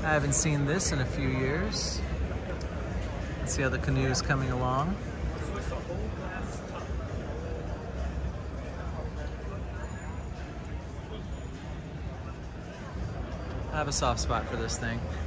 I haven't seen this in a few years. Let's see how the Canoo is coming along. I have a soft spot for this thing.